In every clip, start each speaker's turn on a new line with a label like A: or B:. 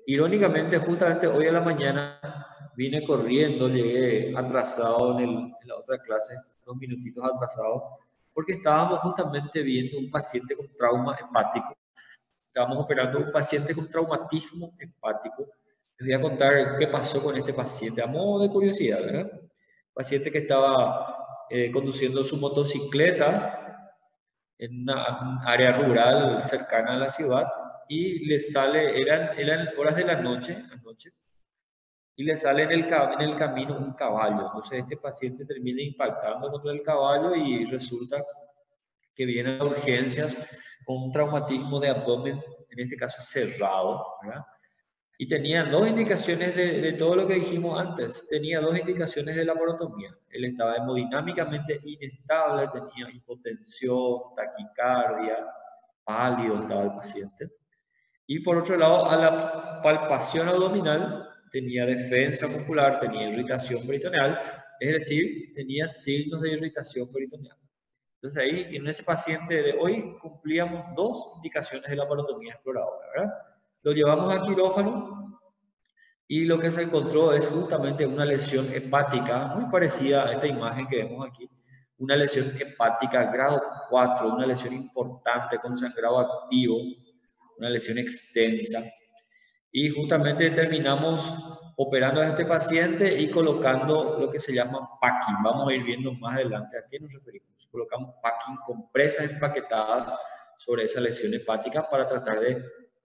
A: Irónicamente, justamente hoy a la mañana vine corriendo, llegué atrasado en la otra clase, 2 minutitos atrasado, porque estábamos justamente viendo un paciente con trauma hepático. Estábamos operando un paciente con traumatismo hepático. Les voy a contar qué pasó con este paciente, a modo de curiosidad, ¿verdad? Paciente que estaba conduciendo su motocicleta en un área rural cercana a la ciudad y le sale, eran horas de la anoche, y le sale en el camino un caballo. Entonces este paciente termina impactando contra el caballo y resulta que viene a urgencias con un traumatismo de abdomen, en este caso cerrado, ¿verdad? Y tenía dos indicaciones de todo lo que dijimos antes. Tenía dos indicaciones de laparotomía. Él estaba hemodinámicamente inestable, tenía hipotensión, taquicardia, pálido estaba el paciente. Y por otro lado, a la palpación abdominal tenía defensa muscular, tenía irritación peritoneal, es decir, tenía signos de irritación peritoneal. Entonces ahí, en ese paciente de hoy, cumplíamos dos indicaciones de laparotomía exploradora, ¿verdad? Lo llevamos a quirófano y lo que se encontró es justamente una lesión hepática, muy parecida a esta imagen que vemos aquí, una lesión hepática grado 4, una lesión importante con sangrado activo, una lesión extensa. Y justamente terminamos operando a este paciente y colocando lo que se llama packing. Vamos a ir viendo más adelante a qué nos referimos. Colocamos packing, compresas empaquetadas sobre esa lesión hepática para tratar de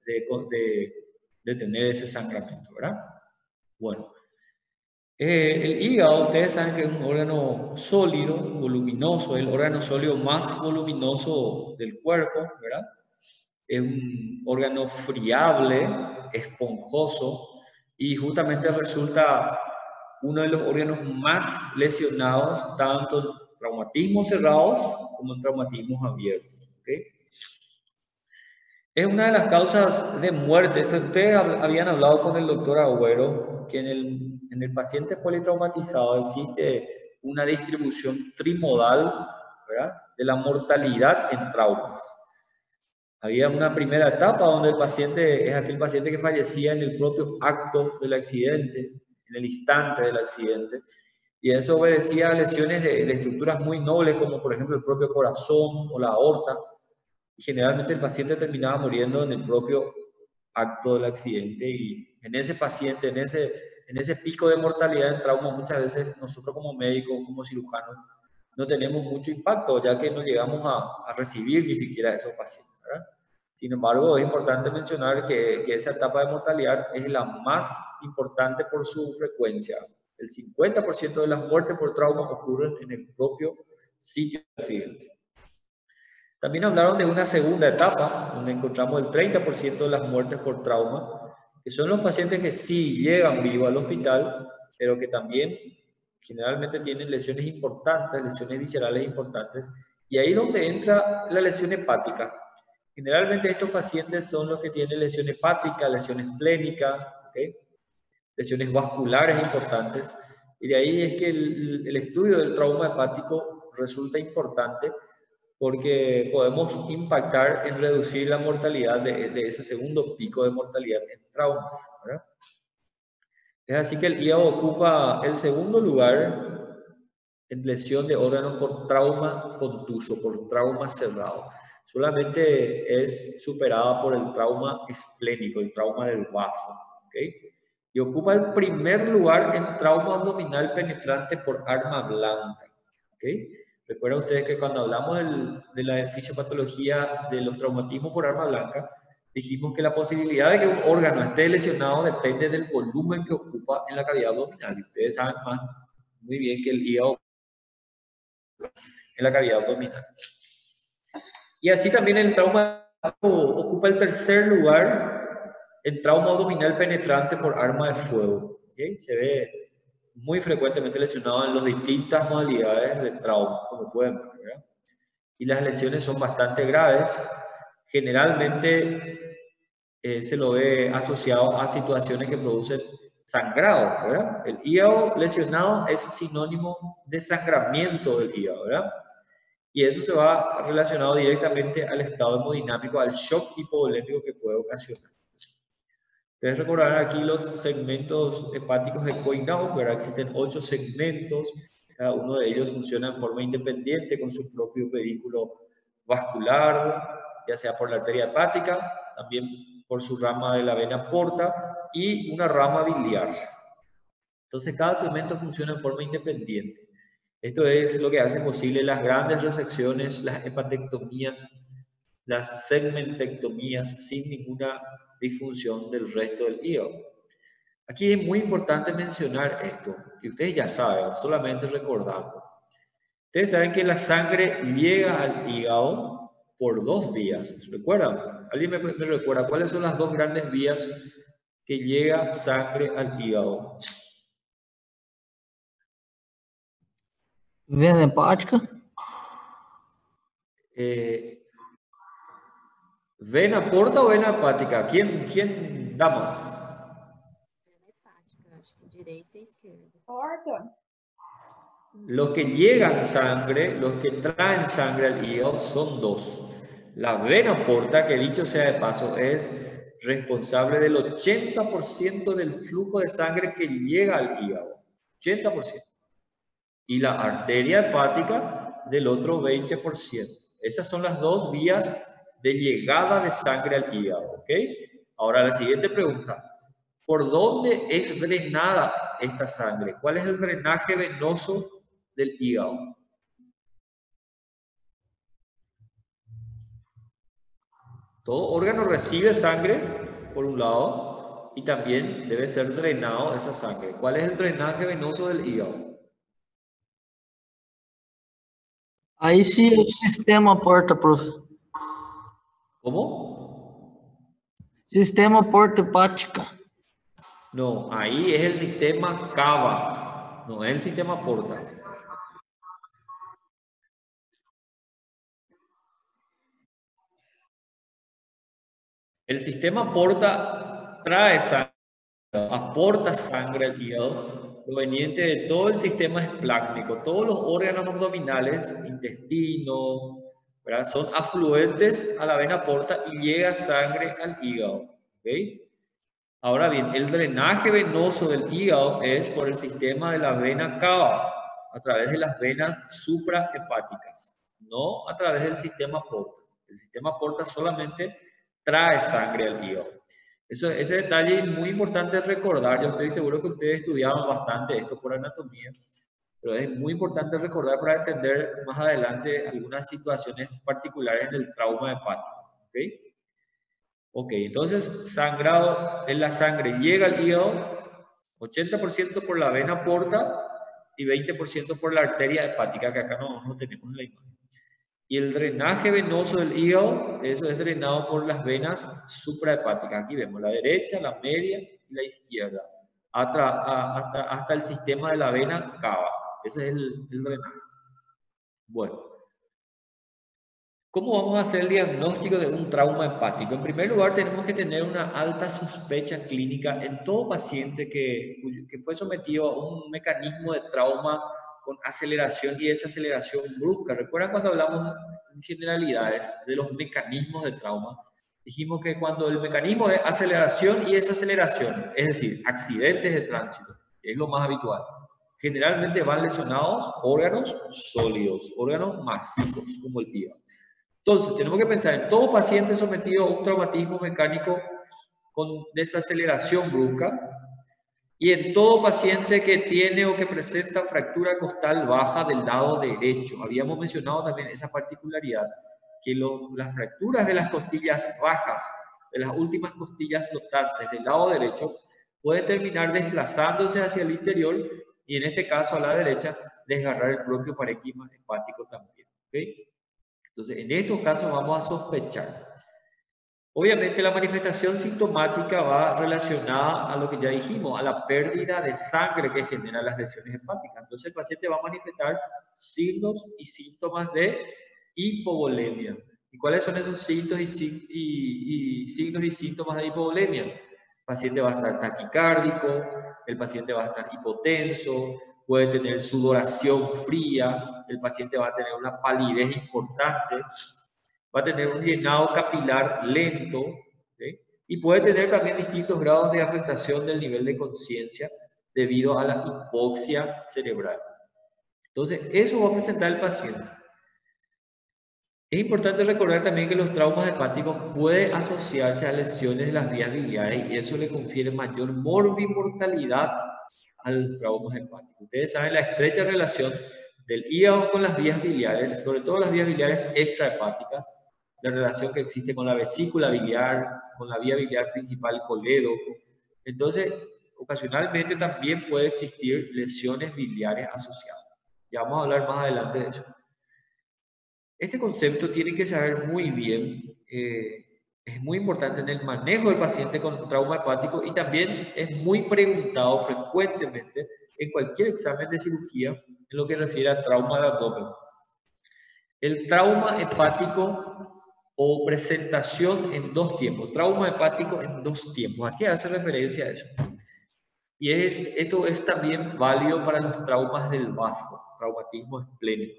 A: detener ese sangramiento, ¿verdad? Bueno, el hígado, ustedes saben que es un órgano sólido, voluminoso, el órgano sólido más voluminoso del cuerpo, ¿verdad? Es un órgano friable, esponjoso, y justamente resulta uno de los órganos más lesionados, tanto en traumatismos cerrados como en traumatismos abiertos. ¿Okay? Es una de las causas de muerte. Ustedes habían hablado con el doctor Agüero que en el paciente politraumatizado existe una distribución trimodal, ¿verdad?, de la mortalidad en traumas. Había una primera etapa donde el paciente es aquel paciente que fallecía en el propio acto del accidente, en el instante del accidente, y eso obedecía a lesiones de estructuras muy nobles, como por ejemplo el propio corazón o la aorta, y generalmente el paciente terminaba muriendo en el propio acto del accidente, y en ese paciente, en ese pico de mortalidad en trauma, muchas veces nosotros como médicos, como cirujanos, no tenemos mucho impacto, ya que no llegamos a recibir ni siquiera a esos pacientes, ¿verdad? Sin embargo, es importante mencionar que esa etapa de mortalidad es la más importante por su frecuencia. El 50% de las muertes por trauma ocurren en el propio sitio de accidente. También hablaron de una segunda etapa, donde encontramos el 30% de las muertes por trauma, que son los pacientes que sí llegan vivos al hospital, pero que también generalmente tienen lesiones importantes, lesiones viscerales importantes, y ahí es donde entra la lesión hepática. Generalmente estos pacientes son los que tienen lesión hepática, lesión esplénica, ¿okay?, lesiones vasculares importantes, y de ahí es que el estudio del trauma hepático resulta importante, porque podemos impactar en reducir la mortalidad de ese segundo pico de mortalidad en traumas, ¿verdad? Es así que el hígado ocupa el segundo lugar en lesión de órganos por trauma contuso, por trauma cerrado. Solamente es superada por el trauma esplénico, el trauma del bazo, ¿okay? Y ocupa el primer lugar en trauma abdominal penetrante por arma blanca, ¿okay? Recuerden ustedes que cuando hablamos de la fisiopatología de los traumatismos por arma blanca, dijimos que la posibilidad de que un órgano esté lesionado depende del volumen que ocupa en la cavidad abdominal. Y ustedes saben muy bien que el hígado en la cavidad abdominal. Y así también el trauma ocupa el tercer lugar en trauma abdominal penetrante por arma de fuego. ¿Okay? Se ve muy frecuentemente lesionado en las distintas modalidades de trauma, como pueden ver, ¿verdad? Y las lesiones son bastante graves. Generalmente se lo ve asociado a situaciones que producen sangrado, ¿verdad? El hígado lesionado es sinónimo de sangramiento del hígado, ¿verdad? Y eso se va relacionado directamente al estado hemodinámico, al shock hipovolémico que puede ocasionar. Ustedes recordarán aquí los segmentos hepáticos de Coinau, ¿verdad? Existen 8 segmentos, cada uno de ellos funciona en forma independiente con su propio vehículo vascular, ya sea por la arteria hepática, también por su rama de la vena porta y una rama biliar. Entonces cada segmento funciona en forma independiente. Esto es lo que hace posible las grandes resecciones, las hepatectomías, las segmentectomías sin ninguna disfunción del resto del hígado. Aquí es muy importante mencionar esto, que ustedes ya saben, solamente recordando. Ustedes saben que la sangre llega al hígado por 2 vías. ¿Recuerdan? ¿Alguien me recuerda cuáles son las 2 grandes vías que llega sangre al hígado?
B: Vena hepática.
A: ¿Vena porta o vena hepática? ¿Quién da más?
C: Vena hepática, acho que direita e esquerda.
D: Porta.
A: Los que llegan sangre, los que traen sangre al hígado son 2. La vena porta, que dicho sea de paso, es responsable del 80% del flujo de sangre que llega al hígado. 80%. Y la arteria hepática del otro 20%. Esas son las 2 vías de llegada de sangre al hígado, ¿ok? Ahora la siguiente pregunta. ¿Por dónde es drenada esta sangre? ¿Cuál es el drenaje venoso del hígado? Todo órgano recibe sangre, por un lado, y también debe ser drenado esa sangre. ¿Cuál es el drenaje venoso del hígado?
B: Aí se o sistema porta, prof.
A: ¿Cómo?
B: Sistema porta hepática.
A: No, ahí es el sistema cava, no es el sistema porta. El sistema porta trae sangre, aporta sangre al hígado proveniente de todo el sistema esplácnico. Todos los órganos abdominales, intestino, ¿verdad? Son afluentes a la vena porta y llega sangre al hígado. ¿Okay? Ahora bien, el drenaje venoso del hígado es por el sistema de la vena cava, a través de las venas suprahepáticas, no a través del sistema porta. El sistema porta solamente trae sangre al hígado. Ese detalle es muy importante recordar. Yo estoy seguro que ustedes estudiaron bastante esto por anatomía, pero es muy importante recordar para entender más adelante algunas situaciones particulares del trauma hepático. ¿Okay? Ok, entonces sangrado en la sangre llega al hígado, 80% por la vena porta y 20% por la arteria hepática, que acá no tenemos en la imagen. Y el drenaje venoso del hígado, eso es drenado por las venas suprahepáticas. Aquí vemos la derecha, la media y la izquierda, hasta el sistema de la vena cava. Ese es el drenaje. Bueno. ¿Cómo vamos a hacer el diagnóstico de un trauma hepático? En primer lugar, tenemos que tener una alta sospecha clínica en todo paciente que fue sometido a un mecanismo de trauma con aceleración y desaceleración brusca. ¿Recuerdan cuando hablamos en generalidades de los mecanismos de trauma? Dijimos que cuando el mecanismo de aceleración y desaceleración, es decir, accidentes de tránsito, es lo más habitual, generalmente van lesionados órganos sólidos, órganos macizos, como el hígado. Entonces, tenemos que pensar en todo paciente sometido a un traumatismo mecánico con desaceleración brusca y en todo paciente que tiene o que presenta fractura costal baja del lado derecho. Habíamos mencionado también esa particularidad, que las fracturas de las costillas bajas, de las últimas costillas flotantes del lado derecho, pueden terminar desplazándose hacia el interior y en este caso a la derecha desgarrar el propio parénquima hepático también. ¿Okay? Entonces, en estos casos vamos a sospechar. Obviamente la manifestación sintomática va relacionada a lo que ya dijimos, a la pérdida de sangre que generan las lesiones hepáticas. Entonces el paciente va a manifestar signos y síntomas de hipovolemia. ¿Y cuáles son esos signos y signos y síntomas de hipovolemia? El paciente va a estar taquicárdico, el paciente va a estar hipotenso, puede tener sudoración fría, el paciente va a tener una palidez importante, va a tener un llenado capilar lento, ¿sí? y puede tener también distintos grados de afectación del nivel de conciencia debido a la hipoxia cerebral. Entonces, eso va a presentar el paciente. Es importante recordar también que los traumas hepáticos pueden asociarse a lesiones de las vías biliares y eso le confiere mayor morbimortalidad a los traumas hepáticos. Ustedes saben la estrecha relación del hígado con las vías biliares, sobre todo las vías biliares extrahepáticas, la relación que existe con la vesícula biliar, con la vía biliar principal colédoco. Entonces, ocasionalmente también puede existir lesiones biliares asociadas. Ya vamos a hablar más adelante de eso. Este concepto tiene que saber muy bien, es muy importante en el manejo del paciente con trauma hepático y también es muy preguntado frecuentemente en cualquier examen de cirugía en lo que refiere a trauma de abdomen. El trauma hepático o presentación en dos tiempos, trauma hepático en dos tiempos. ¿A qué hace referencia a eso? Y esto es también válido para los traumas del vaso, traumatismo esplénico.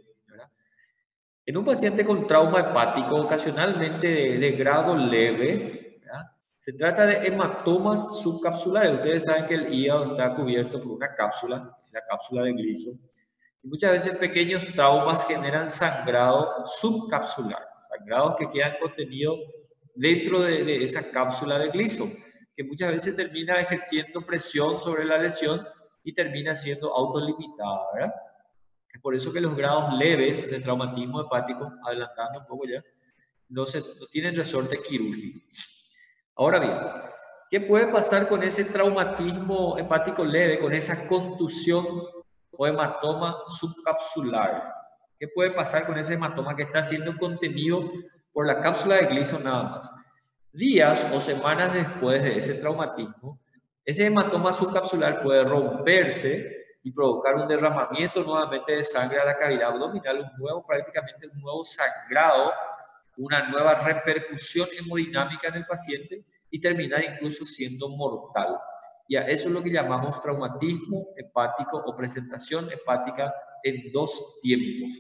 A: En un paciente con trauma hepático, ocasionalmente de grado leve, ¿verdad? Se trata de hematomas subcapsulares. Ustedes saben que el hígado está cubierto por una cápsula, la cápsula de Gliso. Y muchas veces pequeños traumas generan sangrado subcapsular, sangrados que quedan contenidos dentro de esa cápsula de Gliso, que muchas veces termina ejerciendo presión sobre la lesión y termina siendo autolimitada, ¿verdad? Es por eso que los grados leves de traumatismo hepático, adelantando un poco ya, no tienen resorte quirúrgico. Ahora bien, ¿qué puede pasar con ese traumatismo hepático leve, con esa contusión o hematoma subcapsular? ¿Qué puede pasar con ese hematoma que está siendo contenido por la cápsula de Gliso nada más? Días o semanas después de ese traumatismo, ese hematoma subcapsular puede romperse y provocar un derramamiento nuevamente de sangre a la cavidad abdominal, prácticamente un nuevo sangrado, una nueva repercusión hemodinámica en el paciente y terminar incluso siendo mortal. Y a eso es lo que llamamos traumatismo hepático o presentación hepática en dos tiempos.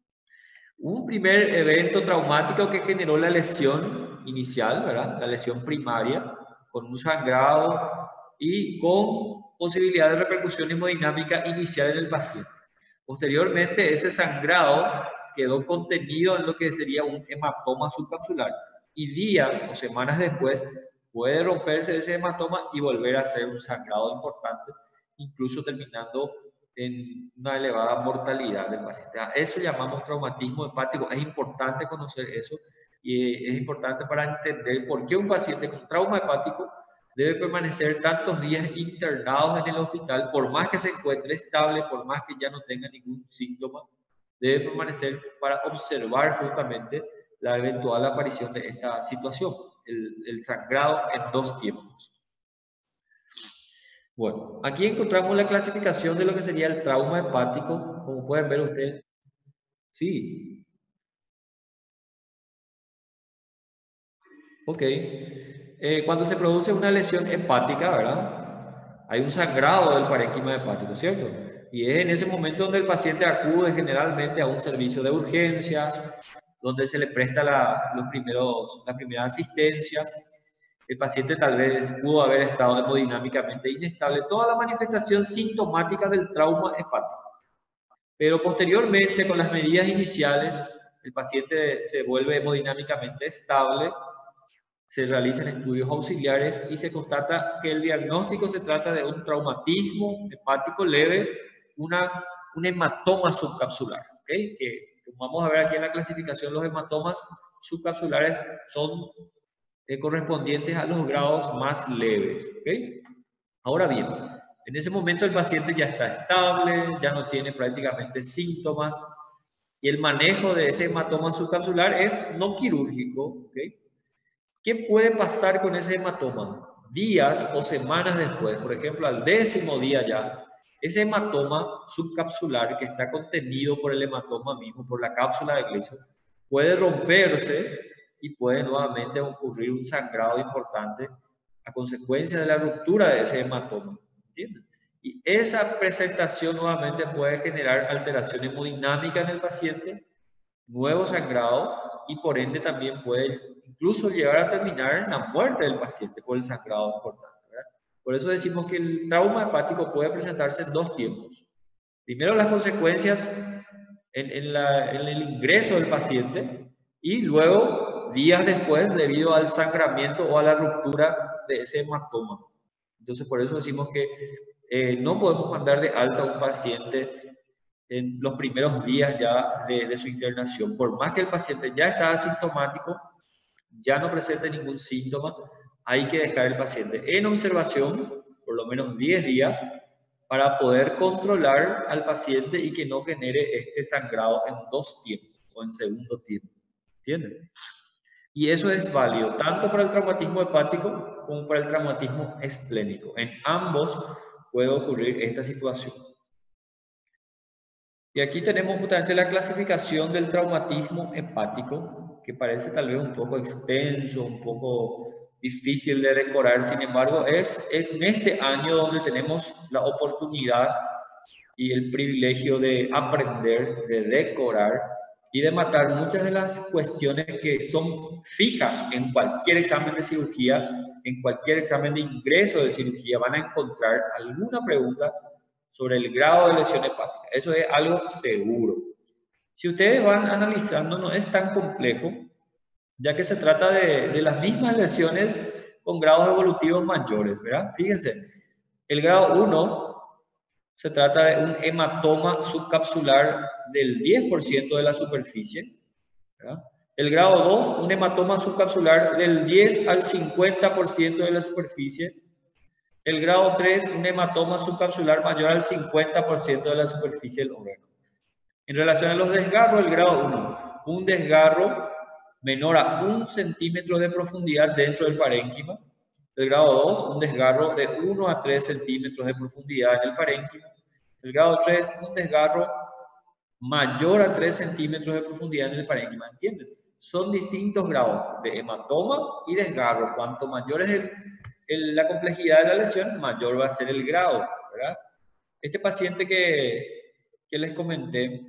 A: Un primer evento traumático que generó la lesión inicial, ¿verdad? La lesión primaria, con un sangrado y con posibilidad de repercusión hemodinámica inicial en el paciente. Posteriormente, ese sangrado quedó contenido en lo que sería un hematoma subcapsular y días o semanas después puede romperse ese hematoma y volver a ser un sangrado importante, incluso terminando en una elevada mortalidad del paciente. A eso llamamos traumatismo hepático. Es importante conocer eso y es importante para entender por qué un paciente con trauma hepático debe permanecer tantos días internados en el hospital, por más que se encuentre estable, por más que ya no tenga ningún síntoma, debe permanecer para observar justamente la eventual aparición de esta situación, el sangrado en dos tiempos. Bueno, aquí encontramos la clasificación de lo que sería el trauma hepático, como pueden ver ustedes. Sí. Ok. Cuando se produce una lesión hepática, ¿verdad? Hay un sangrado del parénquima hepático, ¿cierto? Y es en ese momento donde el paciente acude generalmente a un servicio de urgencias, donde se le presta la primera asistencia. El paciente tal vez pudo haber estado hemodinámicamente inestable, toda la manifestación sintomática del trauma hepático. Pero posteriormente, con las medidas iniciales, el paciente se vuelve hemodinámicamente estable, se realizan estudios auxiliares y se constata que el diagnóstico se trata de un traumatismo hepático leve, un hematoma subcapsular, ¿okay? Que como vamos a ver aquí en la clasificación, los hematomas subcapsulares son correspondientes a los grados más leves, ¿okay? Ahora bien, en ese momento el paciente ya está estable, ya no tiene prácticamente síntomas y el manejo de ese hematoma subcapsular es no quirúrgico, ¿okay? ¿Qué puede pasar con ese hematoma? Días o semanas después, por ejemplo, al 10º día ya, ese hematoma subcapsular que está contenido por el hematoma mismo, por la cápsula de Gliso, puede romperse y puede nuevamente ocurrir un sangrado importante a consecuencia de la ruptura de ese hematoma. ¿Entienden? Y esa presentación nuevamente puede generar alteración hemodinámica en el paciente, nuevo sangrado y por ende también puede incluso llegar a terminar en la muerte del paciente por el sangrado importante, ¿verdad? Por eso decimos que el trauma hepático puede presentarse en dos tiempos. Primero, las consecuencias en el ingreso del paciente y luego, días después, debido al sangramiento o a la ruptura de ese hematoma. Entonces, por eso decimos que no podemos mandar de alta a un paciente en los primeros días ya de su internación. Por más que el paciente ya está asintomático, ya no presente ningún síntoma, hay que dejar el paciente en observación por lo menos 10 días para poder controlar al paciente y que no genere este sangrado en dos tiempos o en segundo tiempo. ¿Entienden? Y eso es válido tanto para el traumatismo hepático como para el traumatismo esplénico. En ambos puede ocurrir esta situación. Y aquí tenemos justamente la clasificación del traumatismo hepático, que parece tal vez un poco extenso, un poco difícil de decorar. Sin embargo, es en este año donde tenemos la oportunidad y el privilegio de aprender, de decorar y de matar muchas de las cuestiones que son fijas en cualquier examen de cirugía, en cualquier examen de ingreso de cirugía. Van a encontrar alguna pregunta sobre el grado de lesión hepática. Eso es algo seguro. Si ustedes van analizando, no es tan complejo, ya que se trata de las mismas lesiones con grados evolutivos mayores, ¿verdad? Fíjense, el grado 1 se trata de un hematoma subcapsular del 10% de la superficie, ¿verdad? El grado 2, un hematoma subcapsular del 10 al 50% de la superficie. El grado 3, un hematoma subcapsular mayor al 50% de la superficie del órgano. En relación a los desgarros, el grado 1, un desgarro menor a 1 centímetro de profundidad dentro del parénquima. El grado 2, un desgarro de 1 a 3 centímetros de profundidad en el parénquima. El grado 3, un desgarro mayor a 3 centímetros de profundidad en el parénquima. ¿Entienden? Son distintos grados de hematoma y desgarro. Cuanto mayor es la complejidad de la lesión, mayor va a ser el grado, ¿verdad? Este paciente que les comenté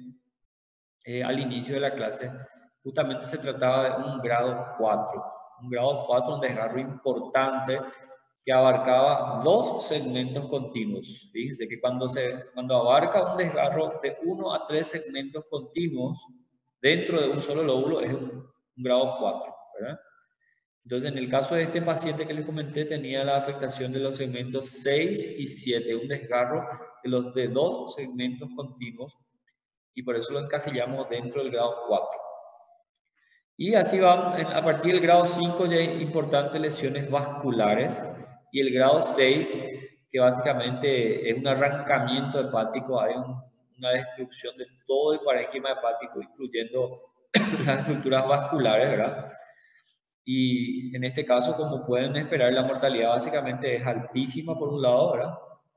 A: al inicio de la clase, justamente se trataba de un grado 4. Un grado 4, un desgarro importante que abarcaba 2 segmentos continuos. Fíjense que cuando abarca un desgarro de 1 a 3 segmentos continuos dentro de un solo lóbulo, es un grado 4, ¿verdad? Entonces, en el caso de este paciente que les comenté, tenía la afectación de los segmentos 6 y 7, un desgarro de 2 segmentos continuos, y por eso lo encasillamos dentro del grado 4. Y así va, a partir del grado 5 ya hay importantes lesiones vasculares, y el grado 6, que básicamente es un arrancamiento hepático, hay una destrucción de todo el parénquima hepático, incluyendo las estructuras vasculares, ¿verdad? Y en este caso, como pueden esperar, la mortalidad básicamente es altísima por un lado, ¿verdad?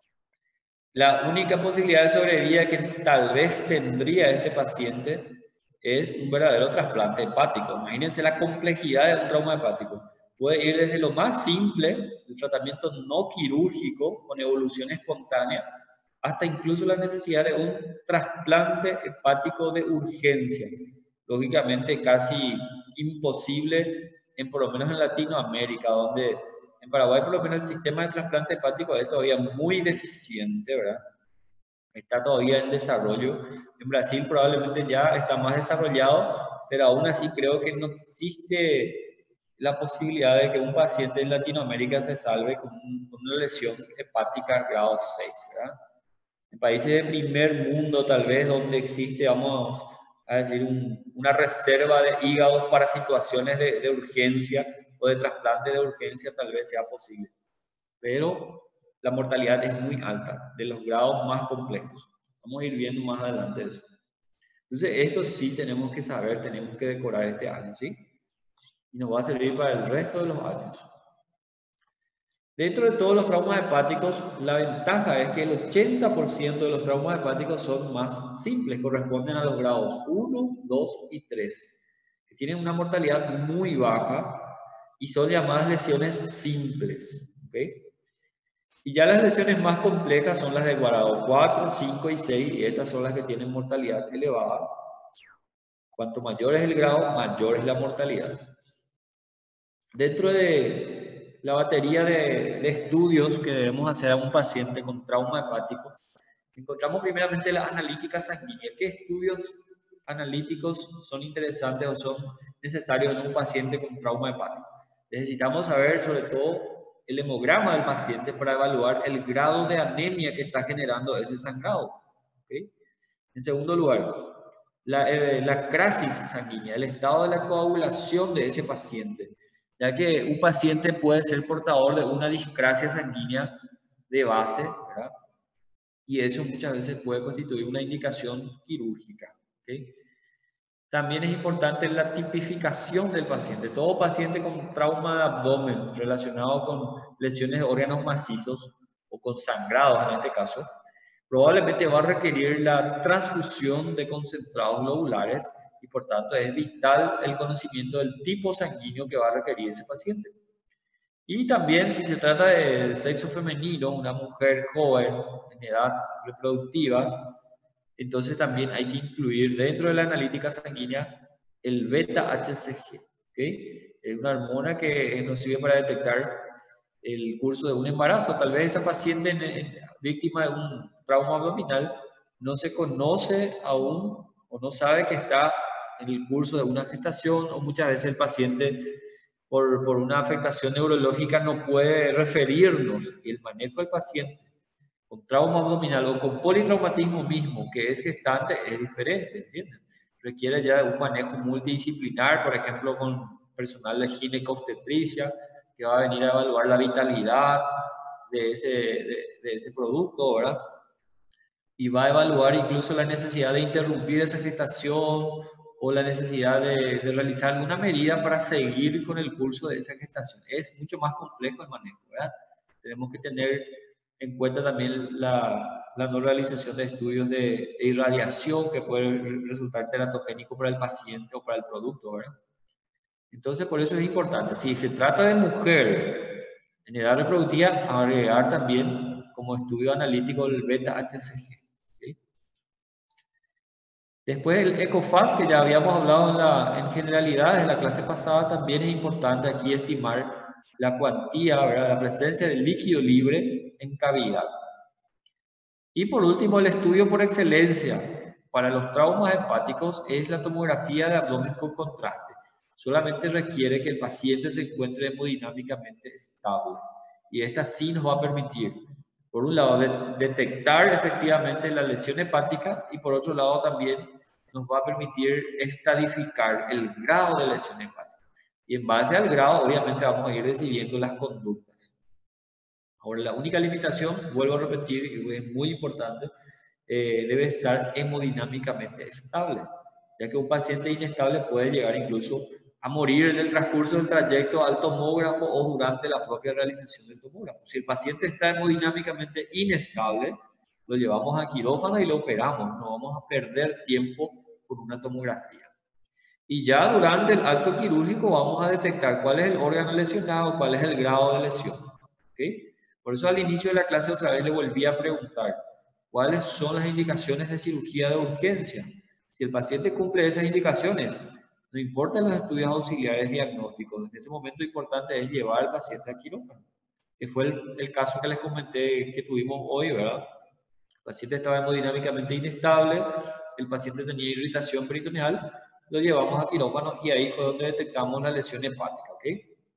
A: La única posibilidad de sobrevida que tal vez tendría este paciente es un verdadero trasplante hepático. Imagínense la complejidad de un trauma hepático. Puede ir desde lo más simple, el tratamiento no quirúrgico con evolución espontánea, hasta incluso la necesidad de un trasplante hepático de urgencia. Lógicamente casi imposible, por lo menos en Latinoamérica, donde en Paraguay por lo menos el sistema de trasplante hepático es todavía muy deficiente, ¿verdad? Está todavía en desarrollo. En Brasil probablemente ya está más desarrollado, pero aún así creo que no existe la posibilidad de que un paciente en Latinoamérica se salve con una lesión hepática grado 6, ¿verdad? En países de primer mundo tal vez donde existe, vamos a decir, una reserva de hígados para situaciones de urgencia o de trasplante de urgencia, tal vez sea posible. Pero la mortalidad es muy alta, de los grados más complejos. Vamos a ir viendo más adelante eso. Entonces, esto sí tenemos que saber, tenemos que decorar este año, ¿sí? Y nos va a servir para el resto de los años. Dentro de todos los traumas hepáticos, la ventaja es que el 80% de los traumas hepáticos son más simples, corresponden a los grados 1, 2 y 3, que tienen una mortalidad muy baja y son llamadas lesiones simples, ¿ok? Y ya las lesiones más complejas son las de grado 4, 5 y 6, y estas son las que tienen mortalidad elevada. Cuanto mayor es el grado, mayor es la mortalidad. Dentro de la batería de estudios que debemos hacer a un paciente con trauma hepático, encontramos primeramente las analíticas sanguíneas. ¿Qué estudios analíticos son interesantes o son necesarios en un paciente con trauma hepático? Necesitamos saber sobre todo el hemograma del paciente para evaluar el grado de anemia que está generando ese sangrado. ¿Okay? En segundo lugar, la crisis sanguínea, el estado de la coagulación de ese paciente, ya que un paciente puede ser portador de una discrasia sanguínea de base, ¿verdad? Y eso muchas veces puede constituir una indicación quirúrgica. ¿Okay? También es importante la tipificación del paciente. Todo paciente con trauma de abdomen relacionado con lesiones de órganos macizos o con sangrados en este caso, probablemente va a requerir la transfusión de concentrados globulares y por tanto es vital el conocimiento del tipo sanguíneo que va a requerir ese paciente. Y también si se trata de sexo femenino, una mujer joven en edad reproductiva, entonces también hay que incluir dentro de la analítica sanguínea el beta-HCG, ¿okay? Es una hormona que nos sirve para detectar el curso de un embarazo. Tal vez esa paciente víctima de un trauma abdominal no se conoce aún o no sabe que está en el curso de una gestación, o muchas veces el paciente por una afectación neurológica no puede referirnos, y el manejo del paciente con trauma abdominal o con politraumatismo mismo, que es gestante, es diferente, ¿entienden? Requiere ya de un manejo multidisciplinar, por ejemplo, con personal de ginecobstetricia, que va a venir a evaluar la vitalidad de ese producto, ¿verdad? Y va a evaluar incluso la necesidad de interrumpir esa gestación o la necesidad de realizar alguna medida para seguir con el curso de esa gestación. Es mucho más complejo el manejo, ¿verdad? Tenemos que tener en cuenta también la no realización de estudios de irradiación que puede resultar teratogénico para el paciente o para el producto, ¿verdad? Entonces, por eso es importante, si se trata de mujer en edad reproductiva, agregar también como estudio analítico el beta-HCG. ¿Sí? Después el ECOFAST, que ya habíamos hablado en generalidades en la clase pasada, también es importante aquí estimar la cuantía, ¿verdad? La presencia de líquido libre en cavidad. Y por último, el estudio por excelencia para los traumas hepáticos es la tomografía de abdomen con contraste. Solamente requiere que el paciente se encuentre hemodinámicamente estable. Y esta sí nos va a permitir, por un lado, detectar efectivamente la lesión hepática, y por otro lado también nos va a permitir estadificar el grado de lesión hepática. Y en base al grado, obviamente, vamos a ir decidiendo las conductas. Ahora, la única limitación, vuelvo a repetir, y es muy importante, debe estar hemodinámicamente estable, ya que un paciente inestable puede llegar incluso a morir en el transcurso del trayecto al tomógrafo o durante la propia realización del tomógrafo. Si el paciente está hemodinámicamente inestable, lo llevamos a quirófano y lo operamos, no vamos a perder tiempo con una tomografía. Y ya durante el acto quirúrgico vamos a detectar cuál es el órgano lesionado, cuál es el grado de lesión. ¿Okay? Por eso al inicio de la clase otra vez le volví a preguntar, ¿cuáles son las indicaciones de cirugía de urgencia? Si el paciente cumple esas indicaciones, no importan los estudios auxiliares diagnósticos, en ese momento importante es llevar al paciente a quirófano, que fue el caso que les comenté que tuvimos hoy, ¿verdad? El paciente estaba hemodinámicamente inestable, el paciente tenía irritación peritoneal, lo llevamos a quirófano y ahí fue donde detectamos la lesión hepática, ¿ok?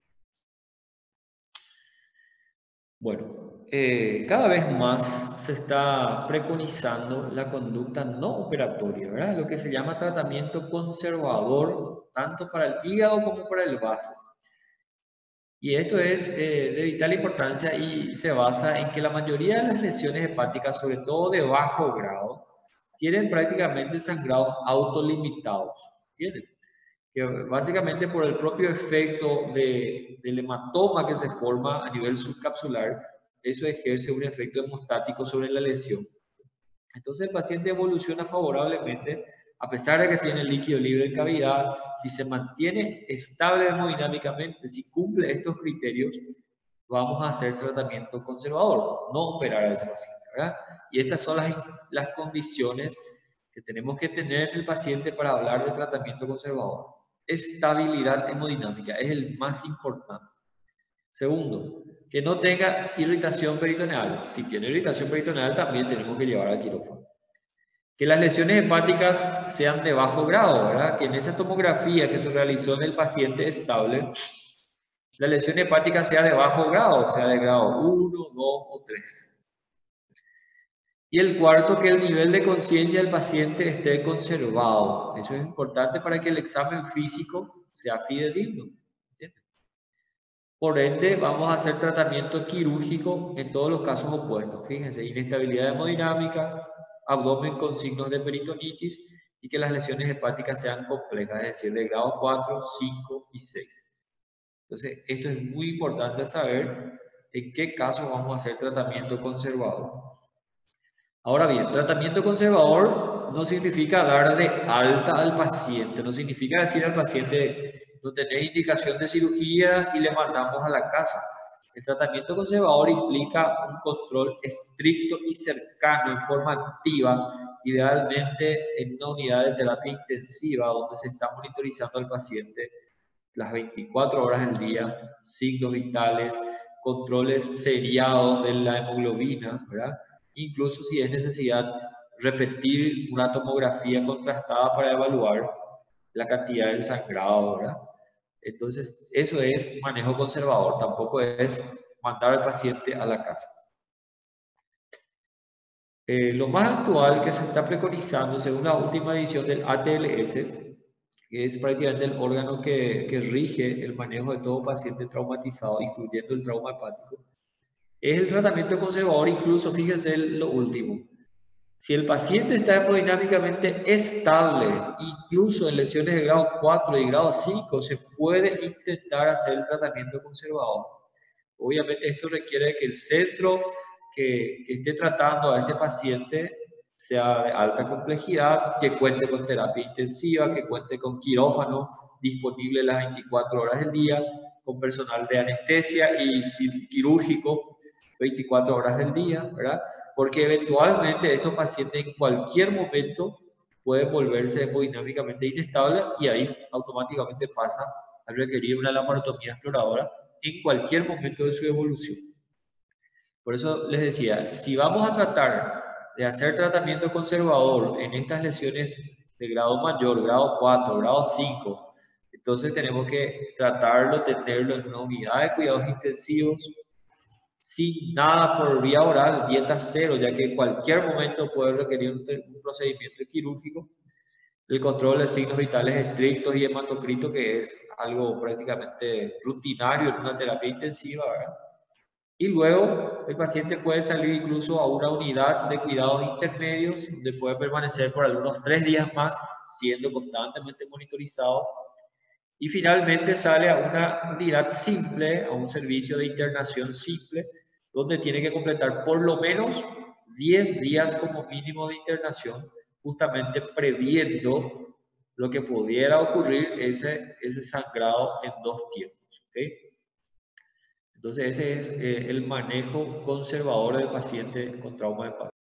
A: Bueno, cada vez más se está preconizando la conducta no operatoria, ¿verdad? Lo que se llama tratamiento conservador, tanto para el hígado como para el vaso. Y esto es de vital importancia y se basa en que la mayoría de las lesiones hepáticas, sobre todo de bajo grado, tienen prácticamente sangrados autolimitados. ¿Entienden? Que básicamente por el propio efecto del hematoma que se forma a nivel subcapsular, eso ejerce un efecto hemostático sobre la lesión. Entonces el paciente evoluciona favorablemente a pesar de que tiene líquido libre en cavidad. Si se mantiene estable hemodinámicamente, si cumple estos criterios, vamos a hacer tratamiento conservador, no operar a ese paciente, ¿verdad? Y estas son las condiciones que tenemos que tener en el paciente para hablar de tratamiento conservador. estabilidad hemodinámica, es el más importante. Segundo, que no tenga irritación peritoneal. Si tiene irritación peritoneal también tenemos que llevar al quirófano. Que las lesiones hepáticas sean de bajo grado, ¿verdad? Que en esa tomografía que se realizó en el paciente estable, la lesión hepática sea de bajo grado, o sea de grado 1, 2 o 3. Y el cuarto, que el nivel de conciencia del paciente esté conservado. Eso es importante para que el examen físico sea fidedigno. ¿Entiendes? Por ende, vamos a hacer tratamiento quirúrgico en todos los casos opuestos. Fíjense, inestabilidad hemodinámica, abdomen con signos de peritonitis y que las lesiones hepáticas sean complejas, es decir, de grado 4, 5 y 6. Entonces, esto es muy importante saber en qué casos vamos a hacer tratamiento conservador. Ahora bien, tratamiento conservador no significa dar de alta al paciente, no significa decir al paciente no tenés indicación de cirugía y le mandamos a la casa. El tratamiento conservador implica un control estricto y cercano en forma activa, idealmente en una unidad de terapia intensiva donde se está monitorizando al paciente las 24 horas del día, signos vitales, controles seriados de la hemoglobina, ¿verdad? Incluso si es necesidad repetir una tomografía contrastada para evaluar la cantidad del sangrado, ¿verdad? Entonces, eso es manejo conservador, tampoco es mandar al paciente a la casa. Lo más actual que se está preconizando, según la última edición del ATLS, que es prácticamente el órgano que rige el manejo de todo paciente traumatizado, incluyendo el trauma hepático, es el tratamiento conservador. Incluso, fíjense lo último, si el paciente está hemodinámicamente estable, incluso en lesiones de grado 4 y grado 5, se puede intentar hacer el tratamiento conservador. Obviamente esto requiere que el centro que esté tratando a este paciente sea de alta complejidad, que cuente con terapia intensiva, que cuente con quirófano disponible las 24 horas del día, con personal de anestesia y quirúrgico 24 horas del día, ¿verdad? Porque eventualmente estos pacientes en cualquier momento pueden volverse hemodinámicamente inestables y ahí automáticamente pasa a requerir una laparotomía exploradora en cualquier momento de su evolución. Por eso les decía, si vamos a tratar de hacer tratamiento conservador en estas lesiones de grado mayor, grado 4, grado 5, entonces tenemos que tratarlo, tenerlo en una unidad de cuidados intensivos, sin nada por vía oral, dieta cero, ya que en cualquier momento puede requerir un procedimiento quirúrgico. El control de signos vitales estrictos y hematocrito, que es algo prácticamente rutinario en una terapia intensiva, ¿verdad? Y luego el paciente puede salir incluso a una unidad de cuidados intermedios, donde puede permanecer por algunos 3 días más, siendo constantemente monitorizado. Y finalmente sale a una unidad simple, a un servicio de internación simple, donde tiene que completar por lo menos 10 días como mínimo de internación, justamente previendo lo que pudiera ocurrir ese sangrado en 2 tiempos. ¿Okay? Entonces ese es el manejo conservador del paciente con trauma hepático.